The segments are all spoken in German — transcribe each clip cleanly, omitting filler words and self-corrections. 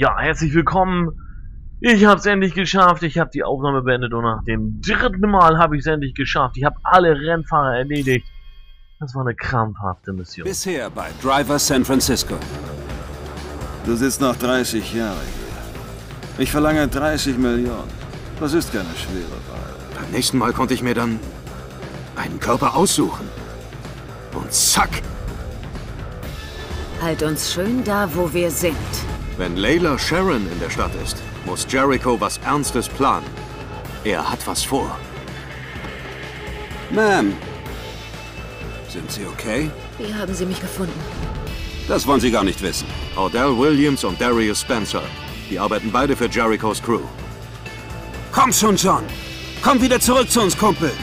Ja, herzlich willkommen. Ich habe es endlich geschafft. Ich habe die Aufnahme beendet und nach dem dritten Mal habe ich es endlich geschafft. Ich habe alle Rennfahrer erledigt. Das war eine krampfhafte Mission. Bisher bei Driver San Francisco. Du sitzt noch 30 Jahre hier. Ich verlange 30 Millionen. Das ist keine schwere Wahl. Beim nächsten Mal konnte ich mir dann einen Körper aussuchen. Und zack! Halt uns schön da, wo wir sind. Wenn Layla Sharon in der Stadt ist, muss Jericho was Ernstes planen. Er hat was vor. Ma'am, sind Sie okay? Wie haben Sie mich gefunden? Das wollen Sie gar nicht wissen. Odell Williams und Darius Spencer. Die arbeiten beide für Jerichos Crew. Komm schon, John! Komm wieder zurück zu uns, Kumpel!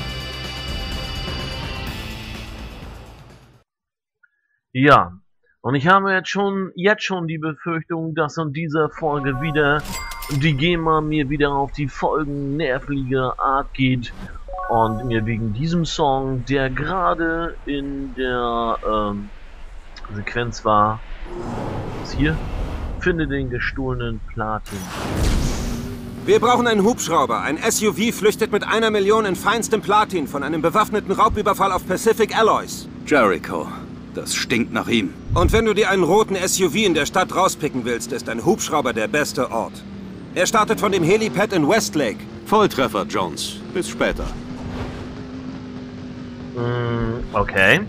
Ja, und ich habe jetzt schon die Befürchtung, dass in dieser Folge wieder die GEMA mir wieder auf die Folgen nervlicher Art geht und mir wegen diesem Song, der gerade in der Sequenz war, was hier? Finde den gestohlenen Platin. Wir brauchen einen Hubschrauber. Ein SUV flüchtet mit 1 Million in feinstem Platin von einem bewaffneten Raubüberfall auf Pacific Alloys. Jericho. Das stinkt nach ihm. Und wenn du dir einen roten SUV in der Stadt rauspicken willst, ist ein Hubschrauber der beste Ort. Er startet von dem Helipad in Westlake. Volltreffer, Jones. Bis später. Okay.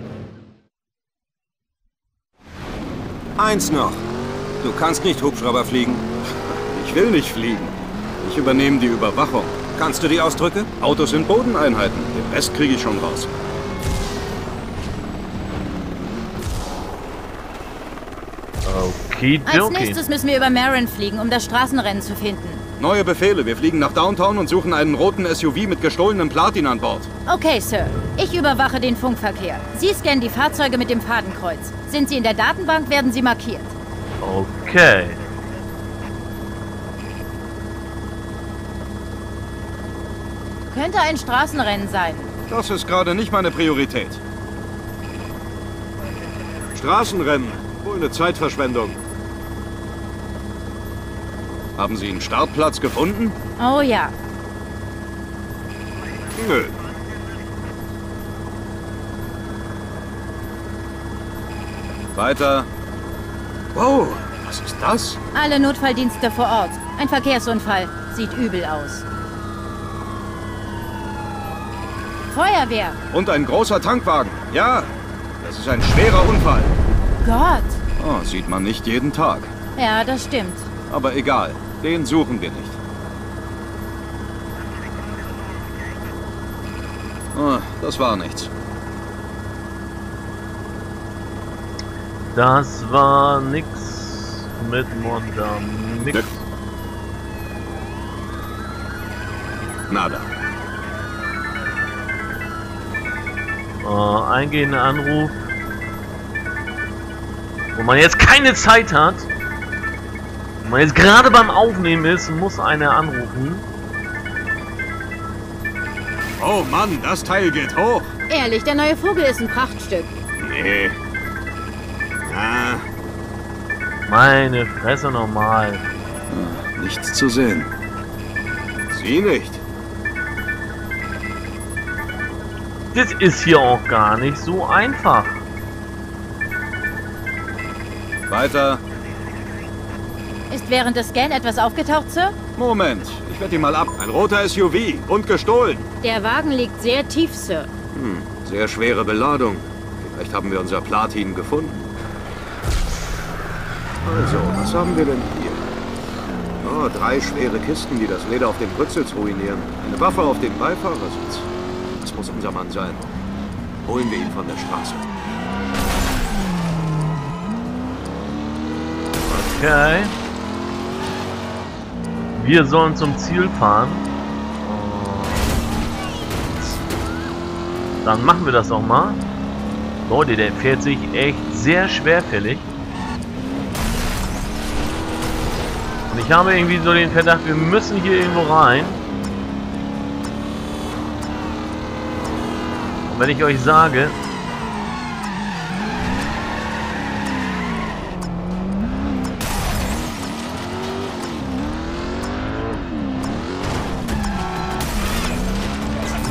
Eins noch. Du kannst nicht Hubschrauber fliegen. Ich will nicht fliegen. Ich übernehme die Überwachung. Kannst du die Ausdrücke? Autos sind Bodeneinheiten. Den Rest kriege ich schon raus. Okay. Als nächstes müssen wir über Marin fliegen, um das Straßenrennen zu finden. Neue Befehle. Wir fliegen nach Downtown und suchen einen roten SUV mit gestohlenem Platin an Bord. Okay, Sir. Ich überwache den Funkverkehr. Sie scannen die Fahrzeuge mit dem Fadenkreuz. Sind sie in der Datenbank, werden sie markiert. Okay. Könnte ein Straßenrennen sein. Das ist gerade nicht meine Priorität. Straßenrennen. Wohl eine Zeitverschwendung. Haben Sie einen Startplatz gefunden? Oh ja. Nö. Weiter. Wow, was ist das? Alle Notfalldienste vor Ort. Ein Verkehrsunfall. Sieht übel aus. Feuerwehr. Und ein großer Tankwagen. Ja, das ist ein schwerer Unfall. Gott. Oh, sieht man nicht jeden Tag. Ja, das stimmt. Aber egal, den suchen wir nicht. Oh, das war nichts. Das war nix mit Monda. Nix. Nada. Eingehender Anruf. Wo man jetzt keine Zeit hat. Wo man jetzt gerade beim Aufnehmen ist, muss einer anrufen. Oh Mann, das Teil geht hoch. Ehrlich, der neue Vogel ist ein Prachtstück. Nee. Ah, Meine Fresse normal. nichts zu sehen. Sie nicht. Das ist hier auch gar nicht so einfach. Weiter. Ist während des Scan etwas aufgetaucht, Sir? Moment, ich werde ihn mal ab. Ein roter SUV und gestohlen. Der Wagen liegt sehr tief, Sir. Sehr schwere Beladung. Vielleicht haben wir unser Platin gefunden. Also, was haben wir denn hier? Oh, 3 schwere Kisten, die das Leder auf dem Rücksitz ruinieren. Eine Waffe auf dem Beifahrersitz. Das muss unser Mann sein. Holen wir ihn von der Straße. Okay. Wir sollen zum Ziel fahren. Dann machen wir das auch mal. Leute, der fährt sich echt sehr schwerfällig. Und ich habe irgendwie so den Verdacht, wir müssen hier irgendwo rein. Und wenn ich euch sage,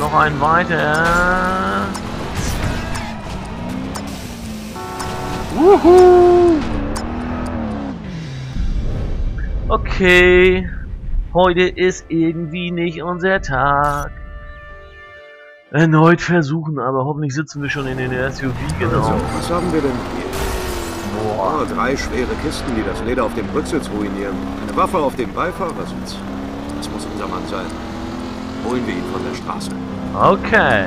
noch einen weiter. Wuhu! Okay. Heute ist irgendwie nicht unser Tag. Erneut versuchen, aber hoffentlich sitzen wir schon in den SUV, genau. Also, was haben wir denn hier? Boah. Oh, 3 schwere Kisten, die das Leder auf dem Rücksitz ruinieren. Eine Waffe auf dem Beifahrersitz. Das muss unser Mann sein. Holen wir ihn von der Straße. Okay.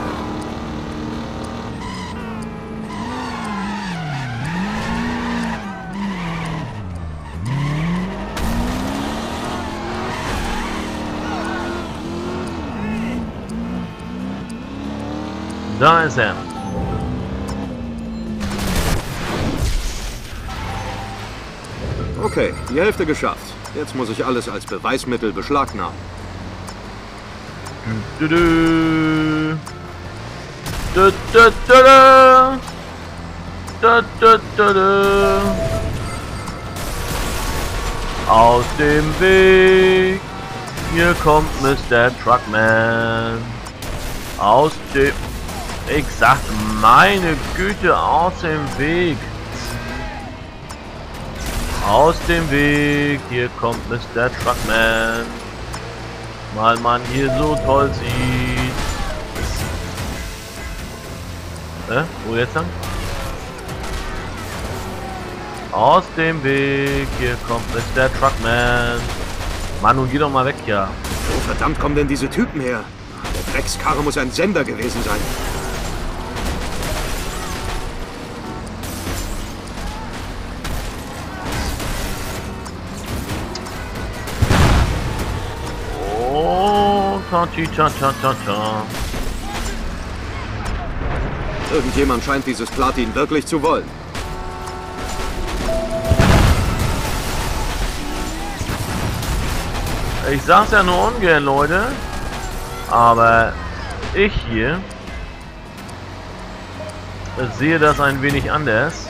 Da ist er. Okay, die Hälfte geschafft. Jetzt muss ich alles als Beweismittel beschlagnahmen. Du, du, du. Du, du, du, du. Du, du, du, du. Aus dem Weg. Hier kommt Mr. Truckman. Aus dem... Ich sag, meine Güte, aus dem Weg. Aus dem Weg. Hier kommt Mr. Truckman. Weil man hier so toll sieht. Wo jetzt lang? Aus dem Weg. Hier kommt Mr. Truckman. Mann, nun geh doch mal weg, ja. Wo verdammt kommen denn diese Typen her? Der Dreckskarre muss ein Sender gewesen sein. Ta-ta-ta-ta-ta. Irgendjemand scheint dieses Platin wirklich zu wollen. Ich sag's ja nur ungern, Leute. Aber ich hier sehe das ein wenig anders.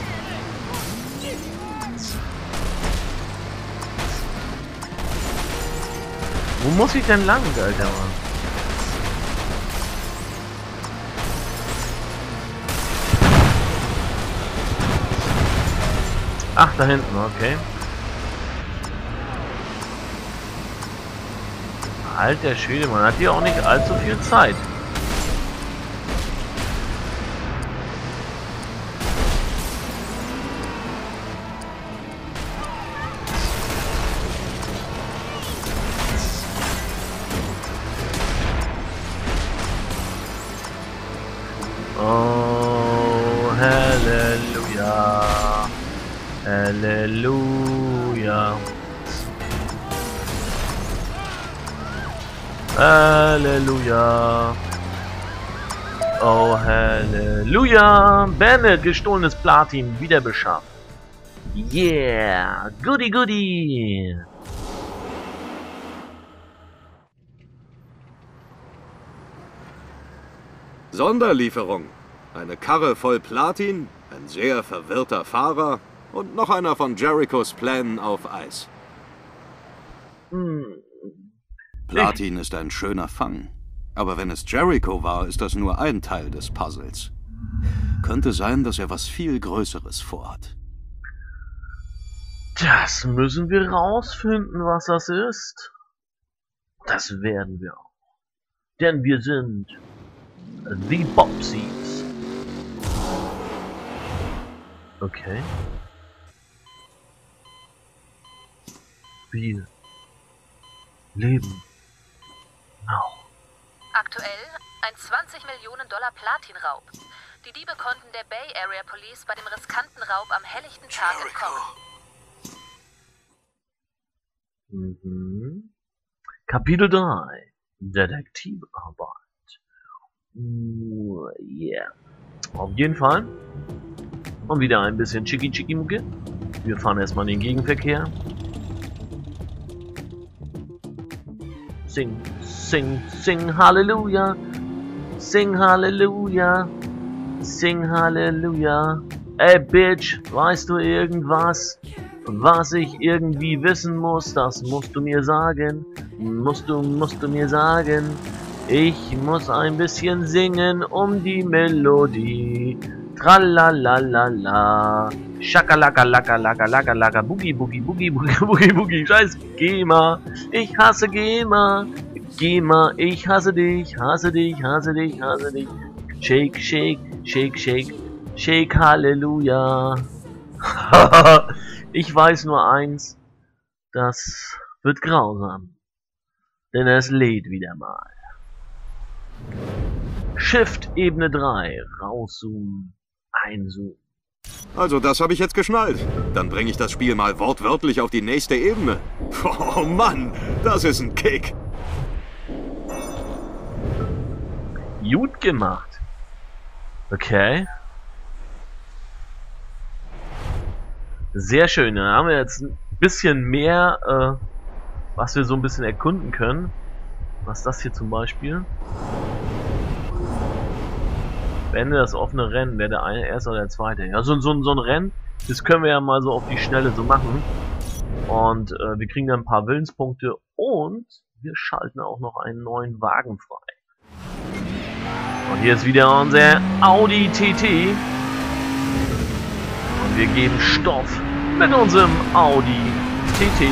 Wo muss ich denn lang, Alter? Ach, da hinten, okay. Alter Schwede, man hat hier auch nicht allzu viel Zeit. Oh, Halleluja. Halleluja. Halleluja. Oh, Halleluja. Bennett, gestohlenes Platin, wieder beschafft. Yeah. Goody, goody. Sonderlieferung. Eine Karre voll Platin, ein sehr verwirrter Fahrer und noch einer von Jerichos Plänen auf Eis. Platin ist ein schöner Fang. Aber wenn es Jericho war, ist das nur ein Teil des Puzzles. Könnte sein, dass er was viel Größeres vorhat. Das müssen wir rausfinden, was das ist. Das werden wir auch. Denn wir sind die Bobsies. Okay. Wir leben noch. Aktuell ein 20 Millionen $ Platinraub. Die Diebe konnten der Bay Area Police bei dem riskanten Raub am helllichten Tag entkommen. Kapitel 3. Detektivarbeit. Yeah. Auf jeden Fall. Und wieder ein bisschen Chiki-Chiki-Mucke. Wir fahren erstmal in den Gegenverkehr. Sing, sing, sing Halleluja. Sing Halleluja. Sing Halleluja. Ey, Bitch, weißt du irgendwas, was ich irgendwie wissen muss? Das musst du mir sagen. Musst du mir sagen. Ich muss ein bisschen singen um die Melodie. Tralalala. Schakalaka, laka, laka, laka, laka. Boogie, boogie, boogie, boogie, boogie, boogie. Scheiß GEMA. Ich hasse GEMA. GEMA, ich hasse dich, hasse dich, hasse dich, hasse dich. Shake, shake, shake, shake. Shake, Halleluja. Ich weiß nur eins. Das wird grausam. Denn es lädt wieder mal. Shift Ebene 3. Rauszoomen. Einzoomen. Also das habe ich jetzt geschnallt. Dann bringe ich das Spiel mal wortwörtlich auf die nächste Ebene. Oh Mann, das ist ein Kick. Gut gemacht. Okay. Sehr schön. Dann haben wir jetzt ein bisschen mehr, was wir so ein bisschen erkunden können. Was ist das hier zum Beispiel? Beende das offene Rennen. Wer der eine, erste oder der zweite? Ja, so ein Rennen, das können wir ja mal so auf die Schnelle so machen. Und wir kriegen dann ein paar Willenspunkte und wir schalten auch noch einen neuen Wagen frei. Und hier ist wieder unser Audi TT. Und wir geben Stoff mit unserem Audi TT.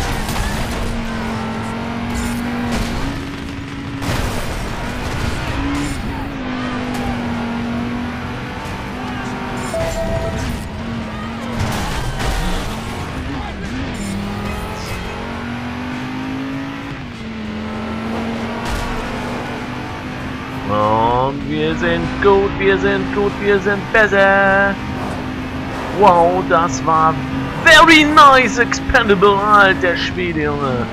Und wir sind gut, wir sind gut, wir sind besser. Wow, das war very nice, expendable, alter Schwede, Junge.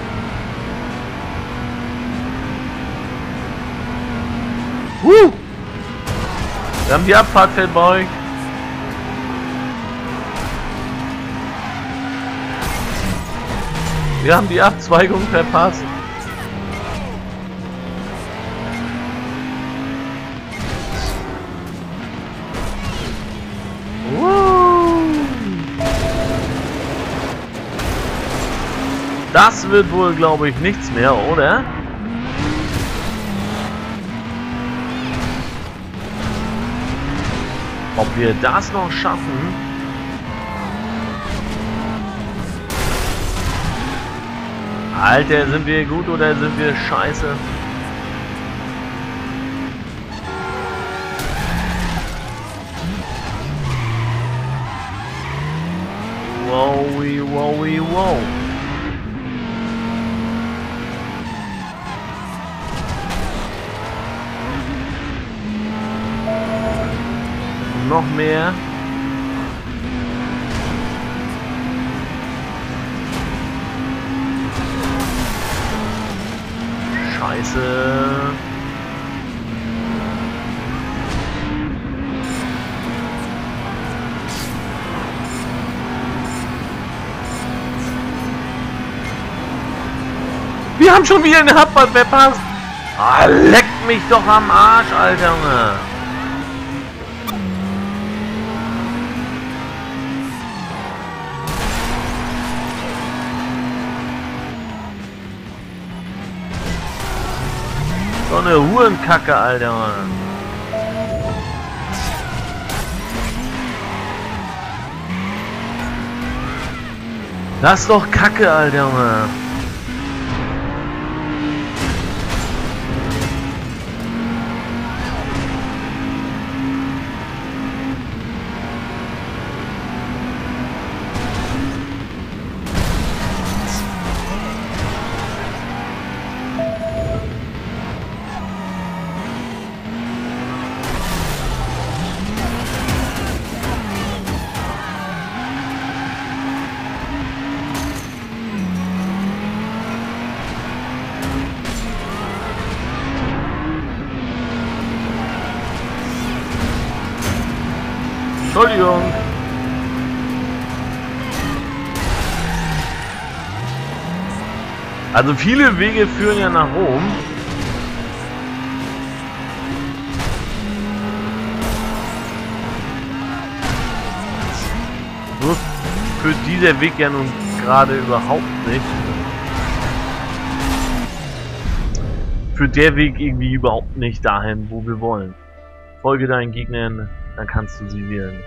Wir haben die Abfahrt verbeugt. Wir haben die Abzweigung verpasst. Das wird wohl, glaube ich, nichts mehr, oder? Ob wir das noch schaffen? Alter, sind wir gut oder sind wir scheiße? Wowie, wowie, wow. Noch mehr. Scheiße. Wir haben schon wieder eine Abfahrt verpasst. Ah, leck mich doch am Arsch, Alter Junge. So eine Hurenkacke, Alter, Mann. Das ist doch Kacke, Alter, Mann. Entschuldigung. Also viele Wege führen ja nach Rom. Nur führt dieser Weg ja nun gerade überhaupt nicht. führt der Weg irgendwie überhaupt nicht dahin, wo wir wollen. Folge deinen Gegnern, dann kannst du sie wählen.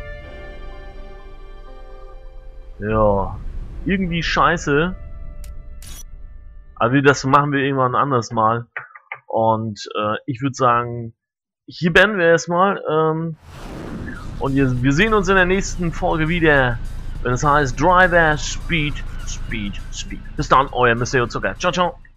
Ja, irgendwie scheiße. Aber das machen wir irgendwann anders mal. Und ich würde sagen, hier beenden wir erstmal. Und wir sehen uns in der nächsten Folge wieder, wenn es heißt Driver Speed, Speed, Speed. Bis dann, euer Mr. Zucker. Ciao, ciao.